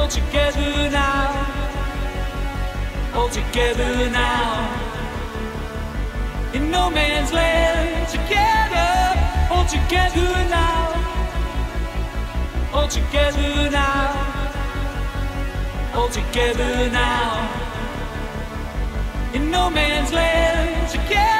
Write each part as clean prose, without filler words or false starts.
together now, all together now, in no man's land, together, all together now, all together now, all together now, in no man's land, together.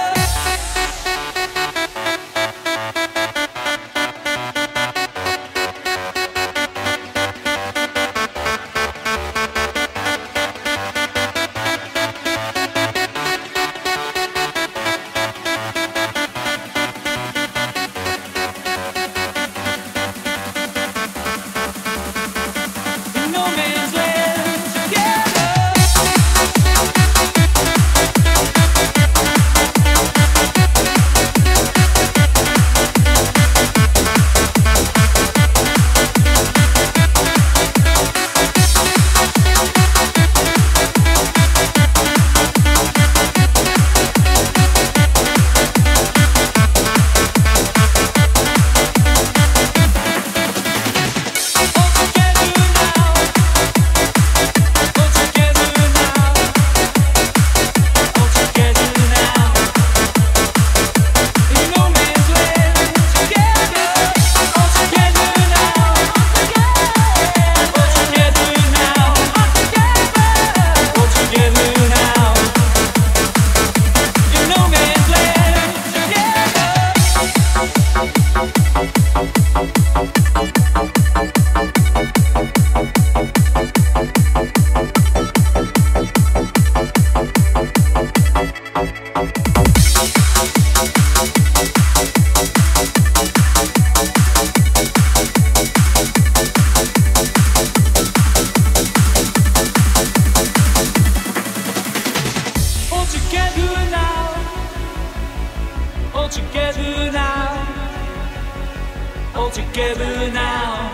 Together now,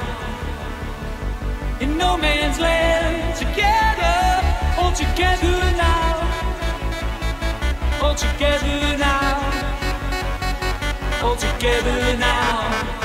in no man's land, together, all together now, all together now, all together now.